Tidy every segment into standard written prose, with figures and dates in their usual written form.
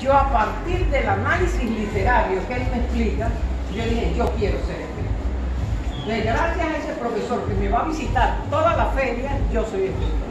yo a partir del análisis literario que él me explica, yo dije, yo quiero ser escritor. Gracias a ese profesor que me va a visitar toda la feria, yo soy escritor.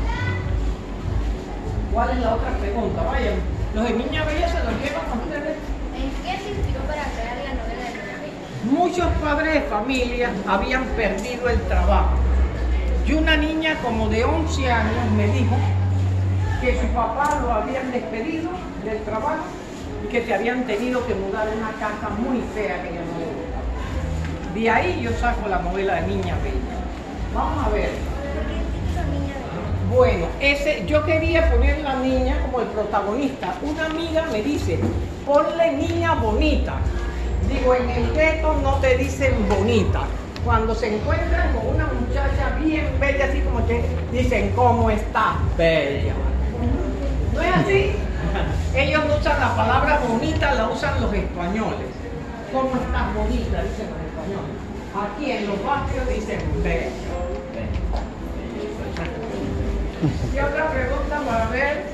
¿Cuál es la otra pregunta? Vayan, los de Niña Bella se los llevan a ustedes. ¿En qué se inspiró para crear la novela de Niña Bella? Muchos padres de familia habían perdido el trabajo. Y una niña como de 11 años me dijo que su papá lo habían despedido del trabajo y que se habían tenido que mudar a una casa muy fea que ella no le gustaba. De ahí yo saco la novela de Niña Bella. Vamos a ver. ¿Por qué hizo Niña Bella? Bueno, yo quería poner la niña como el protagonista. Una amiga me dice, ponle niña bonita. Digo, en el gueto no te dicen bonita. Cuando se encuentran con una muchacha bien bella, así como que dicen, ¿cómo está? Bella. ¿No es así? Ellos no usan la palabra bonita, la usan los españoles. ¿Cómo estás bonita? Dicen los españoles. Aquí en los barrios dicen bella. ¿Y otra pregunta para ver?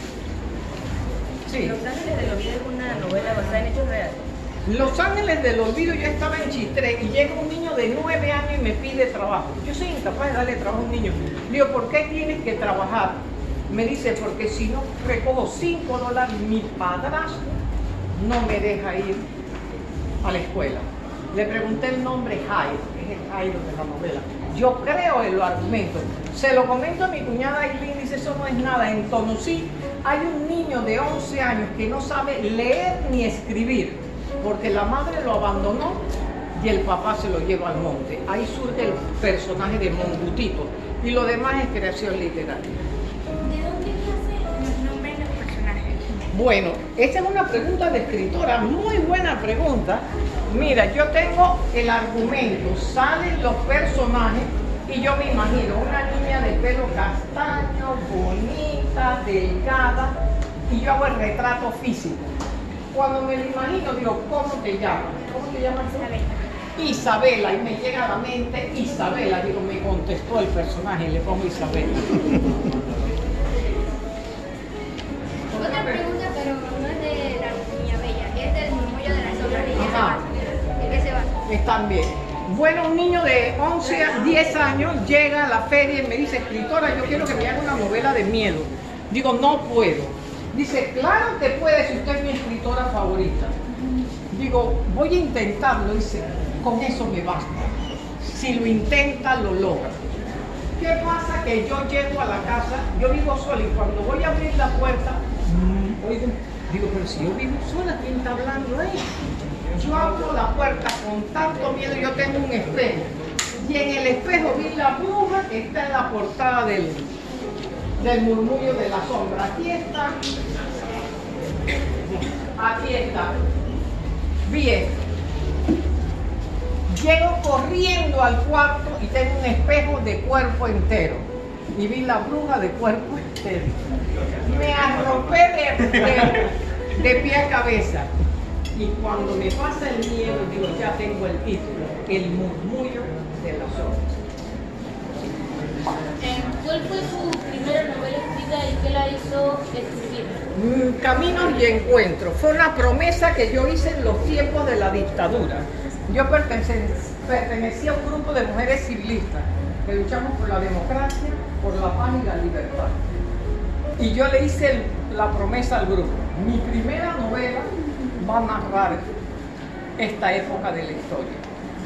Sí. Los Ángeles del Olvido es una novela basada en hechos reales. Los Ángeles del Olvido, yo estaba en Chistré y llega un niño de 9 años y me pide trabajo. Yo soy incapaz de darle trabajo a un niño. Digo, ¿por qué tienes que trabajar? Me dice, porque si no recojo $5, mi padrastro no me deja ir a la escuela. Le pregunté el nombre Jairo, que es el Jairo de la novela. Yo creo en los argumentos. Se lo comento a mi cuñada Aileen, dice, eso no es nada. En Tonosí hay un niño de 11 años que no sabe leer ni escribir, porque la madre lo abandonó y el papá se lo lleva al monte. Ahí surge el personaje de Mongutito y lo demás es creación literaria. ¿De dónde nacen los nombres de los personajes? Bueno, esta es una pregunta de escritora, muy buena pregunta. Mira, yo tengo el argumento, salen los personajes y yo me imagino una niña de pelo castaño, bonita, delgada, y yo hago el retrato físico. Cuando me lo imagino, digo, ¿cómo te llamas? ¿Cómo te llamas tú? Isabela, y me llega a la mente Isabela, digo, me contestó el personaje, le pongo Isabela. Otra pregunta, pero no es de la Niña Bella, es del murmullo de la sombra. ¿De qué se va? Están bien. Bueno, un niño de 11 a 10 años llega a la feria y me dice, escritora, yo quiero que me haga una novela de miedo. Digo, no puedo. Dice, claro que puede si usted es mi escritora favorita. Digo, voy a intentarlo. Dice, con eso me basta. Si lo intenta, lo logra. ¿Qué pasa? Que yo llego a la casa, yo vivo sola y cuando voy a abrir la puerta, oigo, digo, pero si yo vivo sola, ¿quién está hablando ahí? Yo abro la puerta con tanto miedo, yo tengo un espejo. Y en el espejo vi la bruja que está en la portada del murmullo de la sombra. Aquí está. Aquí está. Bien. Llego corriendo al cuarto y tengo un espejo de cuerpo entero. Y vi la bruja de cuerpo entero. Me arropé de pie a cabeza. Y cuando me pasa el miedo, digo, ya tengo el título, El murmullo de la sombra. ¿Cuál fue su primera novela escrita y qué la hizo escribir? Caminos y Encuentros. Fue una promesa que yo hice en los tiempos de la dictadura. Yo pertenecía a un grupo de mujeres civilistas que luchamos por la democracia, por la paz y la libertad. Y yo le hice la promesa al grupo. Mi primera novela va a narrar esta época de la historia.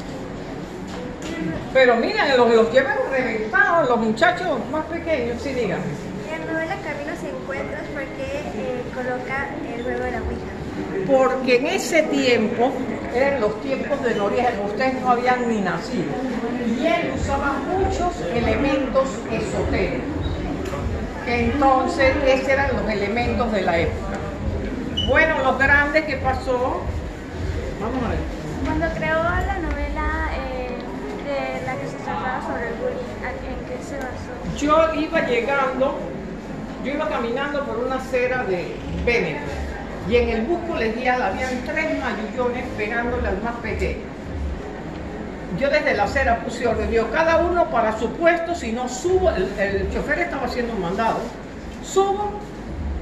Pero miren, los llevan reventados, los muchachos más pequeños, sí, digan. En la novela Caminos y Encuentros, ¿por qué coloca el juego de la Ouija? Porque en ese tiempo, eran los tiempos de Noriega, ustedes no habían ni nacido, y él usaba muchos elementos esotéricos, que entonces esos eran los elementos de la época. Bueno, los grandes, ¿qué pasó? Vamos a ver. Cuando creó la novela de la que se trataba sobre el bullying, ¿en qué se basó? Yo iba caminando por una acera de Benetton y en el bus colegial habían 3 mayullones pegándole al más pequeño. Yo desde la acera puse orden, digo, cada uno para su puesto, si no subo, el chofer estaba haciendo un mandado, subo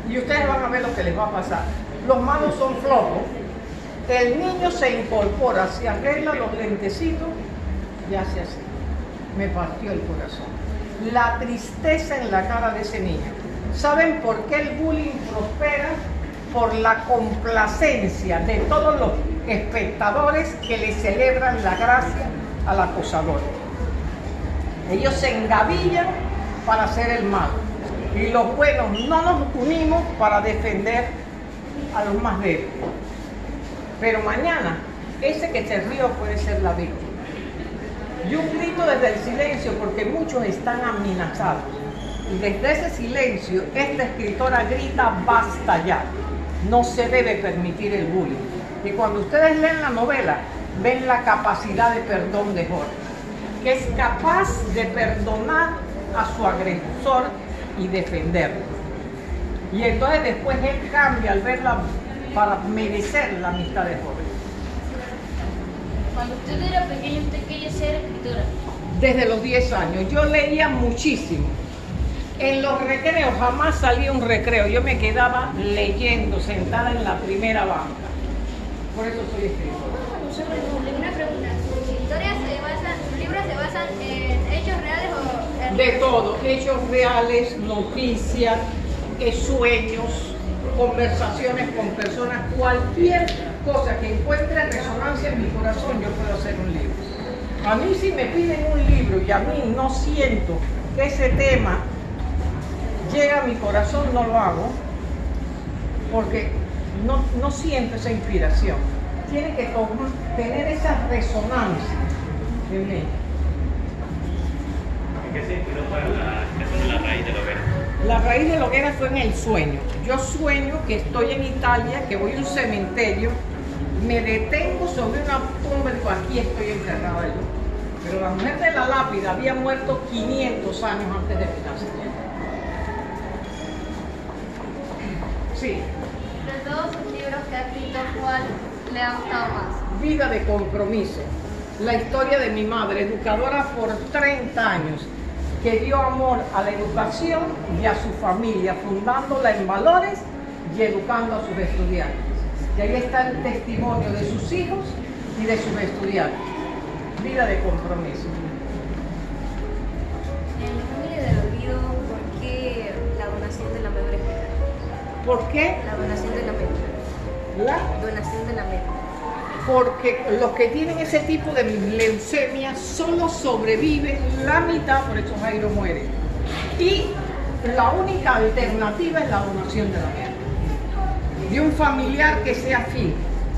Y ustedes van a ver lo que les va a pasar. Los malos son flojos. El niño se incorpora, se arregla los lentecitos y hace así. Me partió el corazón. La tristeza en la cara de ese niño. ¿Saben por qué el bullying prospera? Por la complacencia de todos los espectadores que le celebran la gracia al acosador. Ellos se engavillan para hacer el mal. Y los buenos no nos unimos para defender a los más débiles. Pero mañana, ese que se rió puede ser la víctima. Yo grito desde el silencio porque muchos están amenazados. Y desde ese silencio, esta escritora grita: basta ya. No se debe permitir el bullying. Y cuando ustedes leen la novela, ven la capacidad de perdón de Jorge, que es capaz de perdonar a su agresor y defenderlo. Y entonces después él cambia al verla para merecer la amistad de Jorge. Cuando usted era pequeño, ¿usted quería ser escritora? Desde los 10 años. Yo leía muchísimo. En los recreos, jamás salía un recreo. Yo me quedaba leyendo, sentada en la primera banca. Por eso soy escritora. Una pregunta. ¿Sus libros se basan en hechos reales o en... De todo, hechos reales, noticias, sueños, conversaciones con personas, cualquier cosa que encuentre resonancia en mi corazón, yo puedo hacer un libro. A mí si me piden un libro y a mí no siento que ese tema llega a mi corazón, no lo hago, porque no siento esa inspiración. Tiene que tener esa resonancia en mí. ¿En qué se inspiró para la raíz de la hoguera? La raíz de la hoguera fue en el sueño. Yo sueño que estoy en Italia, que voy a un cementerio, me detengo sobre una tumba y digo: aquí estoy enterrada yo. Pero la mujer de la lápida había muerto 500 años antes de mi nacimiento. Sí. De todos sus libros que ha escrito, ¿cuál le ha gustado más? Vida de compromiso. La historia de mi madre, educadora por 30 años, que dio amor a la educación y a su familia, fundándola en valores y educando a sus estudiantes. Y ahí está el testimonio de sus hijos y de sus estudiantes. Vida de compromiso. En Familia del Olvido, ¿por qué la donación de la médula? ¿Por qué? La donación de la médula. La Donación de la médula. Porque los que tienen ese tipo de leucemia solo sobreviven la mitad, por eso Jairo muere. Y la única alternativa es la donación de la médula, de un familiar que sea afín.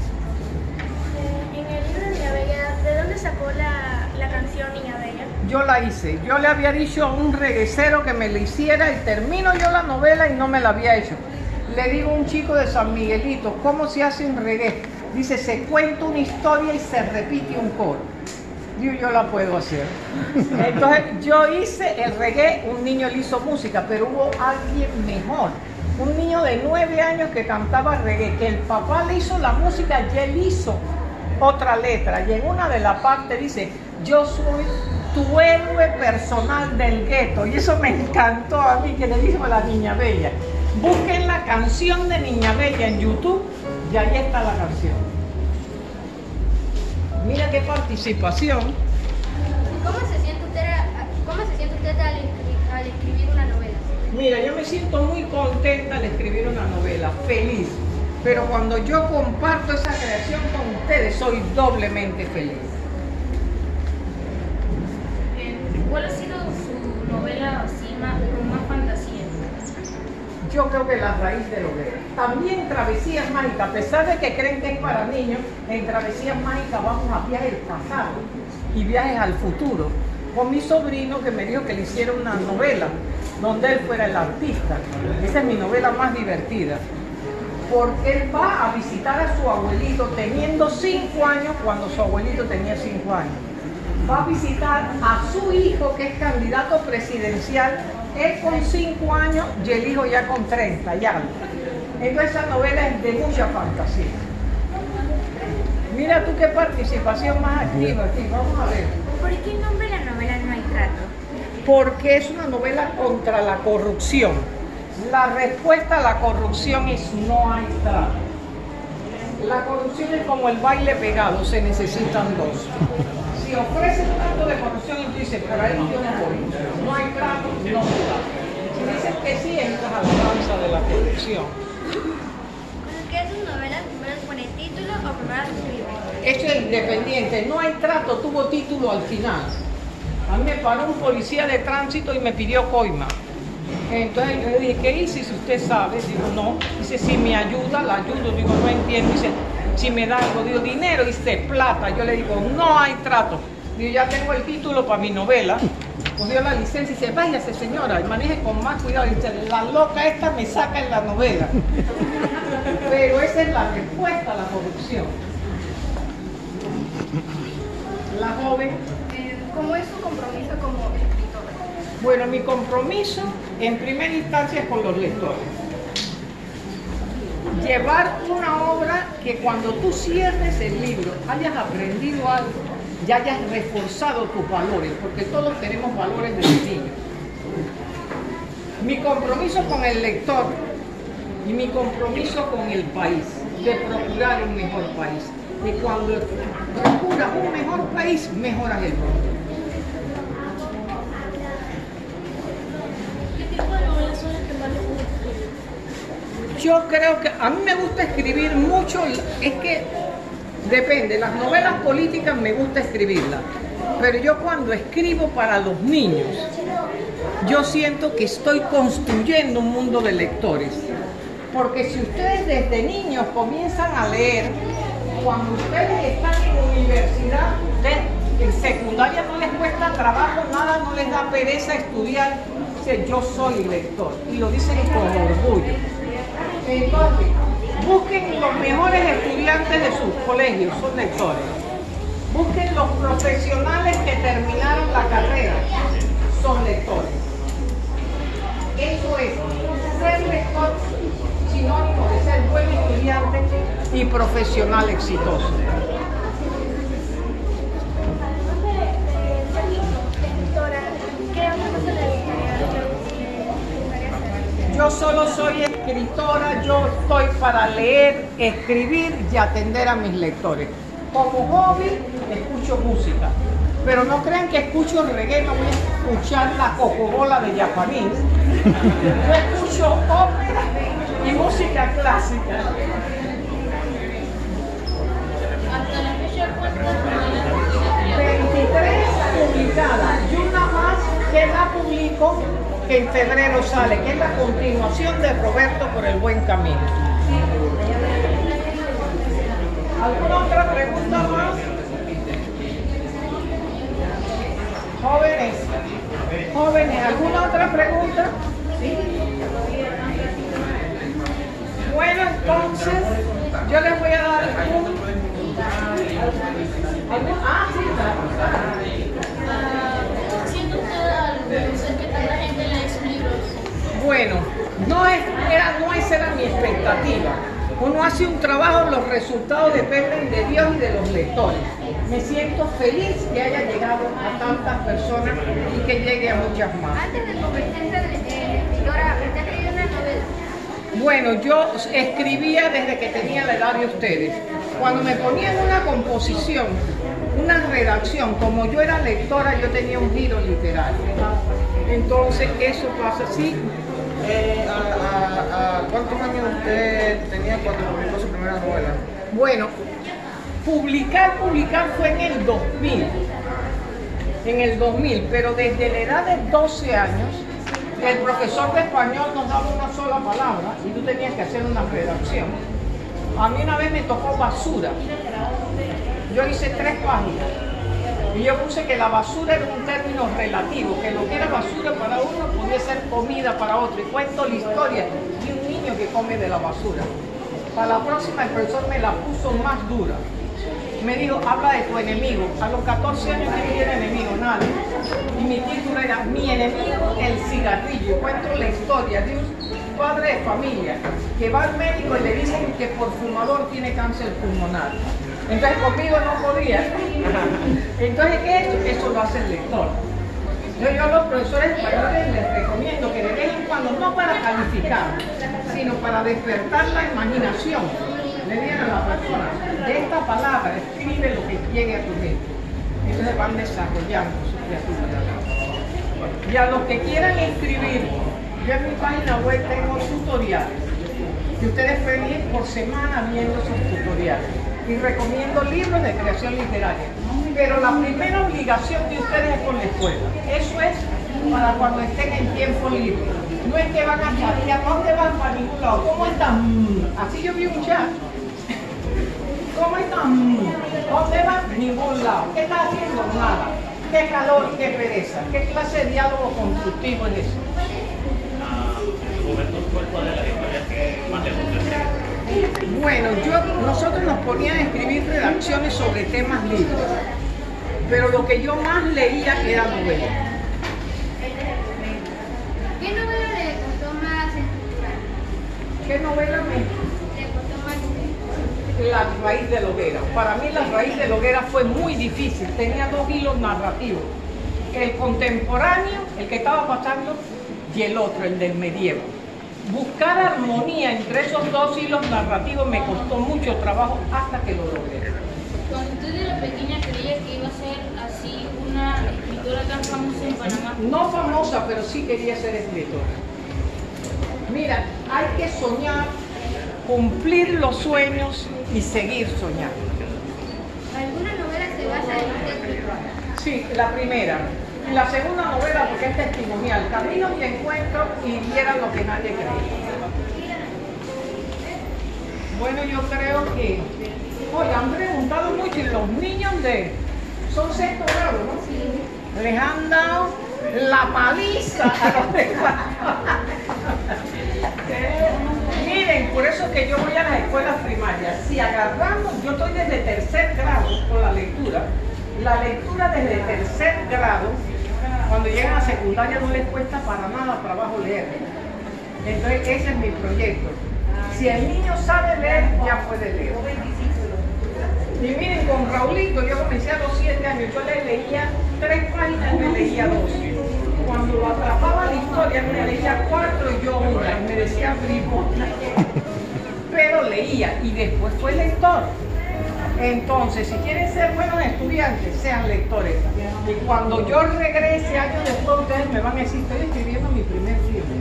En el libro de Niña Bella, ¿de dónde sacó la canción Niña Bella? Yo la hice. Yo le había dicho a un reguecero que me la hiciera y termino yo la novela y no me la había hecho. Le digo a un chico de San Miguelito: ¿cómo se hace un reggae? Dice: se cuenta una historia y se repite un coro. Digo: yo la puedo hacer. Entonces yo hice el reggae, un niño le hizo música, pero hubo alguien mejor. Un niño de 9 años que cantaba reggae, que el papá le hizo la música y él hizo otra letra. Y en una de las partes dice: yo soy tu héroe personal del gueto. Y eso me encantó a mí, que le dijo a la Niña Bella. Busquen la canción de Niña Bella en YouTube y ahí está la canción. Mira qué participación. ¿Cómo se siente usted al escribir una novela? Mira, yo me siento muy contenta al escribir una novela, feliz. Pero cuando yo comparto esa creación con ustedes, soy doblemente feliz. ¿Cuál ha sido su novela así con más fantasía? Yo creo que La raíz de la hoguera. También Travesías Mágicas, a pesar de que creen que es para niños, en Travesías Mágicas vamos a viajes al pasado y viajes al futuro. Con mi sobrino, que me dijo que le hiciera una novela donde él fuera el artista. Esa es mi novela más divertida. Porque él va a visitar a su abuelito teniendo 5 años cuando su abuelito tenía 5 años. Va a visitar a su hijo, que es candidato presidencial, él con 5 años y el hijo ya con 30 y algo. Entonces esa novela es de mucha fantasía. Mira tú qué participación más activa aquí, vamos a ver. ¿Por qué el nombre de la novela No hay trato? Porque es una novela contra la corrupción. La respuesta a la corrupción es no hay trato. La corrupción es como el baile pegado, se necesitan dos. Si ofreces trato de corrupción y tú dices, por ahí yo no voy, no hay trato, no se da. Si dices que sí, entras a la danza de la corrupción. ¿Qué es una novela? ¿Primero pone título o primero escribe? Esto es independiente, no hay trato, tuvo título al final. A mí me paró un policía de tránsito y me pidió coima. Entonces yo le dije, ¿qué hice? Si usted sabe, digo, no. Dice, si me ayuda, la ayudo. Digo, no entiendo. Dice, si me da algo, digo, dinero. Dice, plata. Yo le digo, no hay trato. Digo, ya tengo el título para mi novela. Cogió la licencia y dice, váyase señora, maneje con más cuidado. Dice, la loca esta me saca en la novela. Pero esa es la respuesta a la corrupción. La joven. ¿Cómo es su compromiso como escritora? Bueno, mi compromiso en primera instancia es con los lectores. Llevar una obra que cuando tú cierres el libro hayas aprendido algo, ya hayas reforzado tus valores, porque todos tenemos valores desde niños. Mi compromiso con el lector y mi compromiso con el país, de procurar un mejor país. Y cuando procuras un mejor país, mejoras el mundo. Yo creo que a mí me gusta escribir mucho, es que depende, las novelas políticas me gusta escribirlas, pero yo cuando escribo para los niños, yo siento que estoy construyendo un mundo de lectores, porque si ustedes desde niños comienzan a leer, cuando ustedes están en universidad, en secundaria no les cuesta trabajo, nada, no les da pereza estudiar, dice yo soy lector, y lo dicen con orgullo. Entonces, busquen los mejores estudiantes de sus colegios, son lectores. Busquen los profesionales que terminaron la carrera, son lectores. Eso es, ser lector, sinónimo de ser buen estudiante y profesional exitoso. Yo solo soy escritora, yo estoy para leer, escribir y atender a mis lectores. Como hobby, escucho música, pero no crean que escucho reggae, no voy a escuchar la cocobola de Japanese. Yo escucho ópera y música clásica. Hasta la fecha, ¿cuántas novelas? 23 publicadas y una más que la publico que en febrero sale, que es la continuación de Roberto por el buen camino. ¿Alguna otra pregunta más? Jóvenes, ¿alguna otra pregunta? ¿Sí? Bueno, entonces yo les voy a dar ¿Siente usted algo que tanta gente lee sus libros? Bueno, no esa era mi expectativa. Uno hace un trabajo, los resultados dependen de Dios y de los lectores. Me siento feliz que haya llegado a tantas personas y que llegue a muchas más. Antes de convertirse en escritora, ¿usted escribió una novela? Bueno, yo escribía desde que tenía la edad de ustedes. Cuando me ponían una composición, una redacción, como yo era lectora, yo tenía un giro literario. Entonces, eso pasa así. ¿Cuántos años usted tenía cuando publicó su primera novela? Bueno, publicar fue en el 2000. En el 2000, pero desde la edad de 12 años, el profesor de español nos daba una sola palabra y tú tenías que hacer una redacción. A mí una vez me tocó basura. Yo hice 3 páginas. Y yo puse que la basura era un término relativo, que lo que era basura para uno podía ser comida para otro. Y cuento la historia de un niño que come de la basura. Para la próxima el profesor me la puso más dura. Me dijo, habla de tu enemigo. A los 14 años no tenía enemigo, nadie. Y mi título era Mi enemigo, el cigarrillo. Cuento la historia de un padre de familia que va al médico y le dicen que por fumador tiene cáncer pulmonar. Entonces conmigo no podía. Entonces, ¿qué he hecho? Eso lo hace el lector. Yo a los profesores españoles les recomiendo que de vez en cuando, no para calificar, sino para despertar la imaginación, le digan a la persona, de esta palabra escribe lo que llegue a tu mente. Entonces van desarrollando su creatividad. Y a los que quieran escribir, yo en mi página web tengo tutoriales, que ustedes pueden ir por semana viendo esos tutoriales. Y recomiendo libros de creación literaria. Pero la primera obligación de ustedes es con la escuela. Eso es para cuando estén en tiempo libre. No es que van a chatear, ¿dónde van para ningún lado? ¿Cómo están? Así yo vi un chat. ¿Cómo están? ¿Dónde van? Ningún lado. ¿Qué estás haciendo? Nada. ¿Qué calor? ¿Qué pereza? ¿Qué clase de diálogo constructivo es eso? Juventud, ¿cuál de las historias que más le gusta? Bueno, nosotros nos ponían a escribir redacciones sobre temas libres, pero lo que yo más leía era novelas. ¿Qué novela le costó más estructurar? ¿Qué novela Le costó más? La raíz de la hoguera. Para mí la raíz de la hoguera fue muy difícil, tenía dos hilos narrativos. El contemporáneo, el que estaba pasando, y el otro, el del medievo. Buscar armonía entre esos dos hilos narrativos me costó mucho trabajo hasta que lo logré. Cuando usted era pequeña creía que iba a ser así una escritora tan famosa en Panamá. No famosa, pero sí quería ser escritora. Mira, hay que soñar, cumplir los sueños y seguir soñando. ¿Alguna novela se basa en usted escritora? Sí, la primera. Y la segunda novela, porque es testimonial, Caminos y Encuentros y Vieran lo que nadie creía. Bueno, yo creo que, oye, han preguntado mucho y los niños son sexto grado, ¿no? Sí. Les han dado la paliza a los de Miren, por eso que yo voy a las escuelas primarias. Si agarramos, yo estoy desde tercer grado con la lectura desde tercer grado, cuando llegan a secundaria no les cuesta para nada trabajo leer. Entonces ese es mi proyecto. Si el niño sabe leer, ya puede leer. Y miren, con Raulito yo comencé a los 7 años, yo le leía 3 páginas y me leía 2. Cuando lo atrapaba la historia, me leía 4 y yo 1, y me decía bribona. Pero leía y después fue lector. Entonces, si quieren ser buenos estudiantes, sean lectores. Y cuando yo regrese años después, ustedes me van a decir, estoy escribiendo mi primer libro.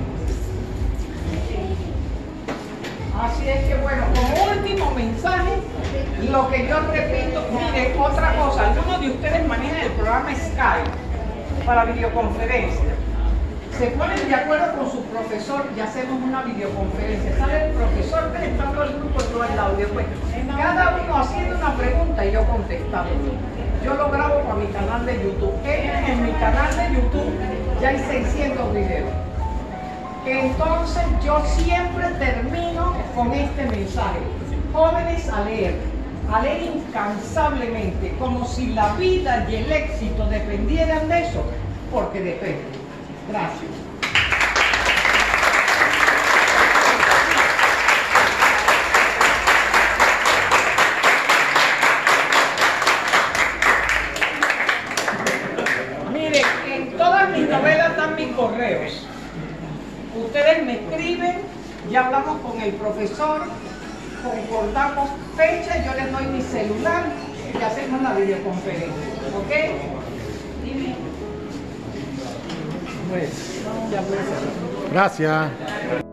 Así es que bueno, como último mensaje, lo que yo repito, mire, otra cosa, algunos de ustedes manejan el programa Skype para videoconferencia. Se ponen de acuerdo con su profesor y hacemos una videoconferencia. Sale el profesor prestando el grupo y todo el audio. Pues, cada uno haciendo una pregunta y yo contestando. Yo lo grabo para mi canal de YouTube. En mi canal de YouTube ya hay 600 videos. Entonces yo siempre termino con este mensaje. Jóvenes a leer incansablemente, como si la vida y el éxito dependieran de eso, porque depende. Gracias. Miren, en todas mis novelas están mis correos. Ustedes me escriben, ya hablamos con el profesor, concordamos fecha, yo les doy mi celular y hacemos la videoconferencia. ¿Ok? Pues, ya puede ser. Gracias.